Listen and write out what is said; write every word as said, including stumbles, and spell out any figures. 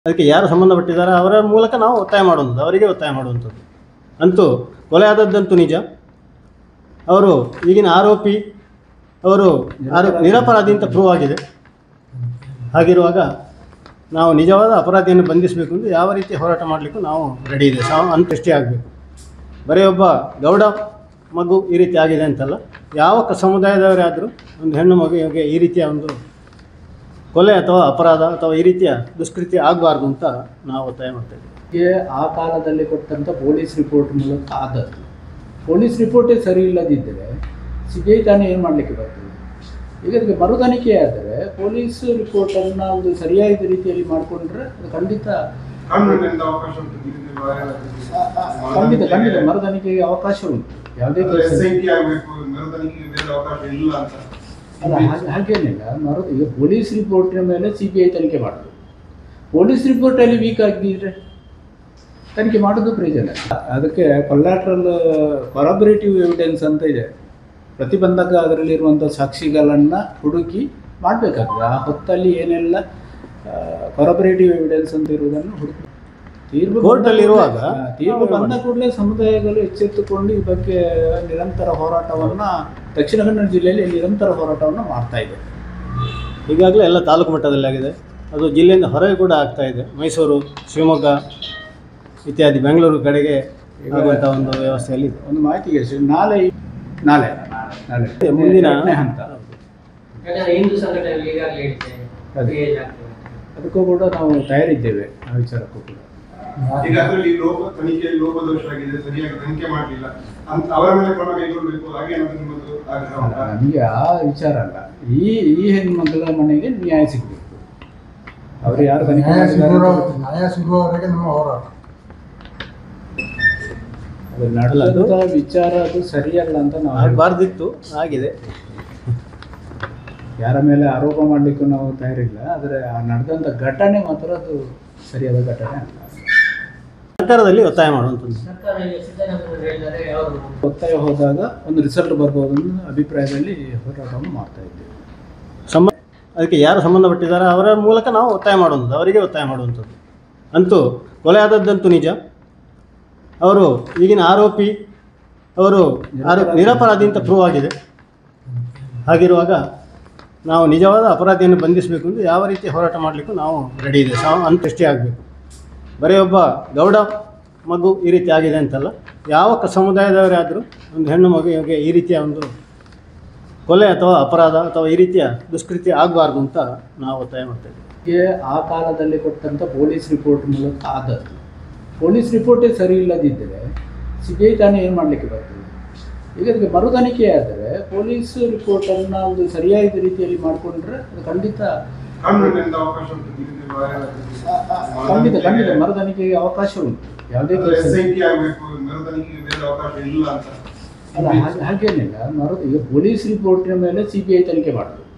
ಅದಕ್ಕೆ ಯಾರು ಸಂಬಂಧಪಟ್ಟಿದ್ದಾರೆ ಅವರ ಮೂಲಕ ನಾವು ಒತ್ತಾಯ ಮಾಡುವಂಥದ್ದು, ಅವರಿಗೆ ಒತ್ತಾಯ ಮಾಡುವಂಥದ್ದು. ಅಂತೂ ಕೊಲೆ ಆದದ್ದಂತೂ ನಿಜ. ಅವರು ಈಗಿನ ಆರೋಪಿ ಅವರು ಆರೋ ನಿರಪರಾಧಿ ಅಂತ ಪ್ರೂವ್ ಆಗಿದೆ. ಹಾಗಿರುವಾಗ ನಾವು ನಿಜವಾದ ಅಪರಾಧಿಯನ್ನು ಬಂಧಿಸಬೇಕು ಎಂದು ಯಾವ ರೀತಿ ಹೋರಾಟ ಮಾಡಲಿಕ್ಕೂ ನಾವು ರೆಡಿ ಇದೆ. ಸಾ ಅಂತಷ್ಟೇ ಆಗಬೇಕು. ಬರೀ ಒಬ್ಬ ಗೌಡ ಮಗು ಈ ರೀತಿ ಆಗಿದೆ ಅಂತಲ್ಲ, ಯಾವ ಕ ಸಮುದಾಯದವರೇ ಆದರೂ ಒಂದು ಹೆಣ್ಣು ಮಗುವಿಗೆ ಈ ರೀತಿಯ ಒಂದು ಕೊಲೆ ಅಥವಾ ಅಪರಾಧ ಅಥವಾ ಈ ರೀತಿಯ ದುಷ್ಕೃತ್ಯ ಆಗಬಾರ್ದು ಅಂತ ನಾವು ಒತ್ತಾಯ ಮಾಡ್ತೇವೆ. ಆ ಕಾಲದಲ್ಲಿ ಕೊಟ್ಟಂಥ ಪೊಲೀಸ್ ರಿಪೋರ್ಟ್ ಮೂಲಕ ಆದದ್ದು. ಪೊಲೀಸ್ ರಿಪೋರ್ಟೇ ಸರಿ ಇಲ್ಲದಿದ್ದರೆ ಸಿ ಬಿ ಐ ತಾನೇ ಏನು ಮಾಡಲಿಕ್ಕೆ ಬರ್ತದೆ? ಈಗ ಅದಕ್ಕೆ ಮರು ತನಿಖೆ ಆದರೆ ಪೊಲೀಸ್ ರಿಪೋರ್ಟನ್ನು ಒಂದು ಸರಿಯಾದ ರೀತಿಯಲ್ಲಿ ಮಾಡಿಕೊಂಡ್ರೆ ಅದು ಖಂಡಿತ ಖಂಡಿತ ಖಂಡಿತ ಮರು ತನಿಖೆಗೆ ಅವಕಾಶ ಉಂಟು. ಯಾವುದೇ ಅಲ್ಲ, ಹಾಗೆ ಹಾಗೇನಿಲ್ಲ. ಮರು ಈಗ ಪೊಲೀಸ್ ರಿಪೋರ್ಟಿನ ಮೇಲೆ ಸಿ ಬಿ ಐ ತನಿಖೆ ಮಾಡೋದು. ಪೊಲೀಸ್ ರಿಪೋರ್ಟಲ್ಲಿ ವೀಕ್ ಆಗಿದ್ದರೆ ತನಿಖೆ ಮಾಡೋದು ಪ್ರಯೋಜನ. ಅದಕ್ಕೆ ಕೊಲ್ಯಾಟ್ರಲ್ ಕೊರಾಬರೇಟಿವ್ ಎವಿಡೆನ್ಸ್ ಅಂತ ಇದೆ. ಪ್ರತಿಬಂಧಕ ಅದರಲ್ಲಿರುವಂಥ ಸಾಕ್ಷಿಗಳನ್ನು ಹುಡುಕಿ ಮಾಡಬೇಕಾಗ್ತದೆ. ಆ ಹೊತ್ತಲ್ಲಿ ಏನೆಲ್ಲ ಕೊರಾಬರೇಟಿವ್ ಎವಿಡೆನ್ಸ್ ಅಂತ ಇರುವುದನ್ನು ಹುಡುಕಿ ತೀರ್ಪು ಕೋರ್ಟಲ್ಲಿರುವಾಗ ತೀರ್ಪು ಬಂದ ಕೂಡಲೇ ಸಮುದಾಯಗಳು ಎಚ್ಚೆತ್ತುಕೊಂಡು ಈ ಬಗ್ಗೆ ನಿರಂತರ ಹೋರಾಟವನ್ನು ದಕ್ಷಿಣ ಕನ್ನಡ ಜಿಲ್ಲೆಯಲ್ಲಿ ನಿರಂತರ ಹೋರಾಟವನ್ನು ಮಾಡ್ತಾ ಇದೆ. ಈಗಾಗಲೇ ಎಲ್ಲ ತಾಲೂಕು ಮಟ್ಟದಲ್ಲಿ ಆಗಿದೆ. ಅದು ಜಿಲ್ಲೆಯಿಂದ ಹೊರಗೆ ಕೂಡ ಆಗ್ತಾ ಇದೆ. ಮೈಸೂರು, ಶಿವಮೊಗ್ಗ ಇತ್ಯಾದಿ ಬೆಂಗಳೂರು ಕಡೆಗೆ ಆಗುವಂಥ ಒಂದು ವ್ಯವಸ್ಥೆಯಲ್ಲಿ ಇದೆ. ಒಂದು ಮಾಹಿತಿಗೆ ನಾಳೆ ನಾಳೆ ನಾಳೆ ಮುಂದಿನ ಹಂತ ಅದಕ್ಕೂ ಕೂಡ ನಾವು ತಯಾರಿದ್ದೇವೆ. ಆ ವಿಚಾರಕ್ಕೂ ಕೂಡ ಈಗ ಅದರಲ್ಲಿ ಲೋಪ ತನಿಖೆ ಲೋಪದೋಷ ಆಗಿದೆ, ಸರಿಯಾಗಿ ತನಿಖೆ ಮಾಡಲಿಲ್ಲ ಅಂತ ಅವರ ಮೇಲೆ ಕ್ರಮ ಕೈಗೊಳ್ಳಬೇಕು. ಹಾಗೆ ನಿಮ್ಮದು ಆಗ್ರಹ. ನಮಗೆ ಆ ವಿಚಾರ ಅಲ್ಲ. ಈ ಈ ಹೆಣ್ಮಕ್ಳ ಮನೆಗೆ ನ್ಯಾಯ ಸಿಗಬೇಕು. ಅವರು ಯಾರು ತನಿಖೆ ನ್ಯಾಯ ಸಿಗುವವರೆಗೆ ನಮ್ಮ ಹೋರಾಟ. ಅದು ನಡೆದಂಥ ವಿಚಾರ ಅದು ಸರಿಯಲ್ಲ ಅಂತ ನಾವು ಆಗಬಾರ್ದಿತ್ತು, ಆಗಿದೆ. ಯಾರ ಮೇಲೆ ಆರೋಪ ಮಾಡಲಿಕ್ಕೂ ನಾವು ತಯಾರಿಲ್ಲ. ಆದರೆ ಆ ನಡೆದಂಥ ಘಟನೆ ಮಾತ್ರ ಅದು ಸರಿಯಾದ ಘಟನೆ ಅಲ್ಲ. ಸರ್ಕಾರದಲ್ಲಿ ಒತ್ತಾಯ ಮಾಡುವಂಥದ್ದು. ಒತ್ತಾಯ ಹೋದಾಗ ಒಂದು ರಿಸಲ್ಟ್ ಬರ್ಬೋದು ಅನ್ನೋ ಅಭಿಪ್ರಾಯದಲ್ಲಿ ಹೋರಾಟವನ್ನು ಮಾಡ್ತಾ ಇದ್ದೇವೆ. ಸಂಬ ಅದಕ್ಕೆ ಯಾರು ಸಂಬಂಧಪಟ್ಟಿದ್ದಾರೆ ಅವರ ಮೂಲಕ ನಾವು ಒತ್ತಾಯ ಮಾಡುವಂಥದ್ದು, ಅವರಿಗೆ ಒತ್ತಾಯ ಮಾಡುವಂಥದ್ದು. ಅಂತೂ ಕೊಲೆ ಆದದ್ದಂತೂ ನಿಜ. ಅವರು ಈಗಿನ ಆರೋಪಿ ಅವರು ಆರೋ ನಿರಪರಾಧಿ ಅಂತ ಪ್ರೂವ್ ಆಗಿದೆ. ಹಾಗಿರುವಾಗ ನಾವು ನಿಜವಾದ ಅಪರಾಧಿಯನ್ನು ಬಂಧಿಸಬೇಕು ಎಂದು ಯಾವ ರೀತಿ ಹೋರಾಟ ಮಾಡಲಿಕ್ಕೂ ನಾವು ರೆಡಿ ಇದೆ. ಸಾ ಅಂತಷ್ಟೇ ಆಗಬೇಕು. ಬರೀ ಒಬ್ಬ ಗೌಡ ಮಗು ಈ ರೀತಿ ಆಗಿದೆ ಅಂತಲ್ಲ, ಯಾವ ಕ ಸಮುದಾಯದವರೇ ಆದರೂ ಒಂದು ಹೆಣ್ಣು ಮಗುವಿಗೆ ಈ ರೀತಿಯ ಒಂದು ಕೊಲೆ ಅಥವಾ ಅಪರಾಧ ಅಥವಾ ಈ ರೀತಿಯ ದುಷ್ಕೃತ್ಯ ಆಗಬಾರ್ದು ಅಂತ ನಾವು ಒತ್ತಾಯ ಮಾಡ್ತೇವೆ. ಆ ಕಾಲದಲ್ಲಿ ಕೊಟ್ಟಂಥ ಪೊಲೀಸ್ ರಿಪೋರ್ಟ್ ಮೂಲಕ ಆದದ್ದು. ಪೊಲೀಸ್ ರಿಪೋರ್ಟೇ ಸರಿ ಇಲ್ಲದಿದ್ದರೆ ಸಿ ಬಿ ಐ ತಾನೇ ಏನು ಮಾಡಲಿಕ್ಕೆ ಬರ್ತದೆ? ಈಗ ಅದಕ್ಕೆ ಮರು ತನಿಖೆ ಆದರೆ ಪೊಲೀಸ್ ರಿಪೋರ್ಟನ್ನು ಒಂದು ಸರಿಯಾದ ರೀತಿಯಲ್ಲಿ ಮಾಡಿಕೊಂಡ್ರೆ ಅದು ಖಂಡಿತ ಖಂಡಿತ ಖಂಡಿತ ಮರು ತನಿಖೆಗೆ ಅವಕಾಶ ಉಂಟು. ಯಾವುದೇ ಅಲ್ಲ, ಹಾಗೇನಿಲ್ಲ. ಮರು ಈಗ ಪೊಲೀಸ್ ರಿಪೋರ್ಟಿನ ಮೇಲೆ ಸಿ ಬಿ ಐ ತನಿಖೆ ಮಾಡೋದು.